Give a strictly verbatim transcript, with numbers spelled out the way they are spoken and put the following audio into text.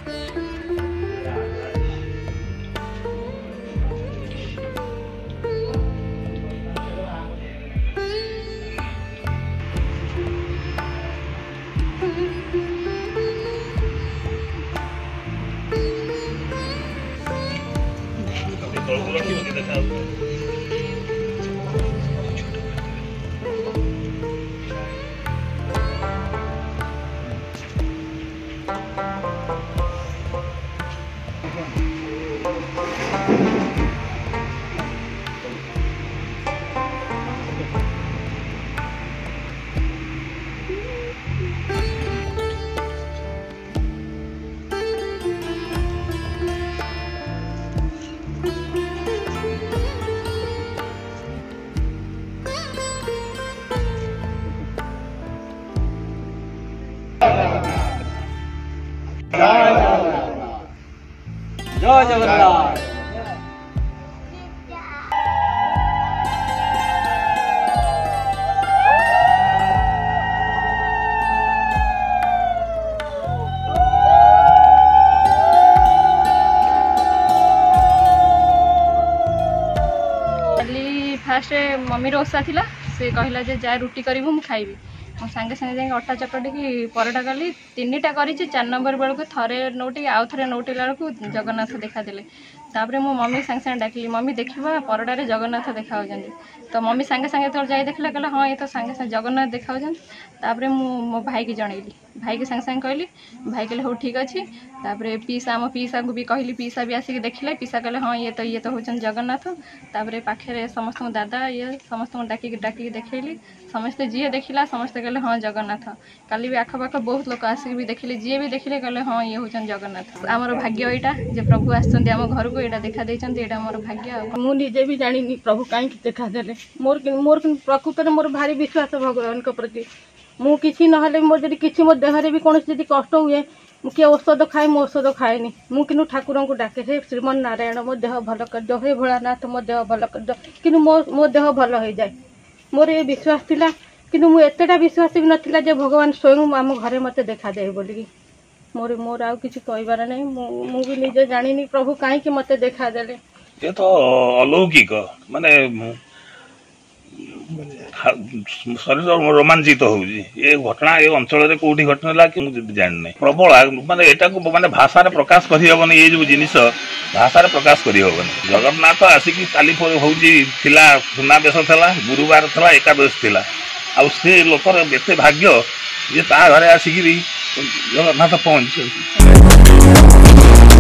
जय Jagannath. Fast mummy ओषा थिला से कहला जे जा रुटी करिवु मु खाइबी मो सांगे सांगे जाई अटा चकटी की परोटा कली तीनटा करी चार नंबर बेलू थरे नौटी आउ थे नौटिला बेलू जगन्नाथ देखा देले तापरे मो मम्मी सांगे सांगे डाकिली मम्मी देखा परोटारे जगन्नाथ देखा तो मम्मी सांगे सांगे तो जाई देखला कहला हाँ ये तो सांगे सांगे जगन्नाथ देखा तापरे मु मो भाई की जनइली भाई के सांगे सांगे कहली भाई कहले हो ठीक अच्छे तापरे पीसा आम पीसा को भी कहली पीसा भी आसिक देखले पीसा कहले हाँ ये तो ये तो होचन जगन्नाथ तापरे पाखे समस्त दादा ये समस्त डाक डाक देखली समस्ते जी देखला समस्ते कहले हाँ जगन्नाथ काली भी आखपाख बहुत लोक आसिक भी देखले जी भी देखले कहले हाँ ये होचन जगन्नाथ आमर भाग्य यहाँ जे प्रभु आसुँच आम घर को यहाँ देखा देते मोर भाग्य मुझे भी जानी प्रभु कहीं देखा देले मोर मोर प्रकृत में मोर भारी विश्वास भगवान प्रति मु किसी ना मोर जब किसी मो देहरे भी कौन कष्ट हुए किए औषध खाए मो औषध खाएनि मु कि ठाकुर को डाके हे श्रीमन नारायण मो देह भल कर दो हे भोलानाथ मो देह भल कर दो कि मो मो देह भल हो जाए मोर ये विश्वास थिला कि मु एतेटा विश्वास भी नाला जे भगवान स्वयं आम घरे मत देखा दे बोलिकी मोर मोर आउ किसी कहबार नहीं मु भी निजे जानी प्रभु कहीं मत देखा देले ये तो अलौकिक माने शरीर रोमांचित हो ये घटना ये अंचल कौटी घटना कि जानी प्रबल माने एटा को माने भाषा रे प्रकाश करि हबनी ये जो जिनिस भाषा रे प्रकाश करि हबनी जगन्नाथ आसिकी काली होउजी थिला सुनाबेश थिला गुरुवार थिला एकादश थिला आ से लोकर एते भाग्य जे ता घरे आसिकी जगन्नाथ पहुंच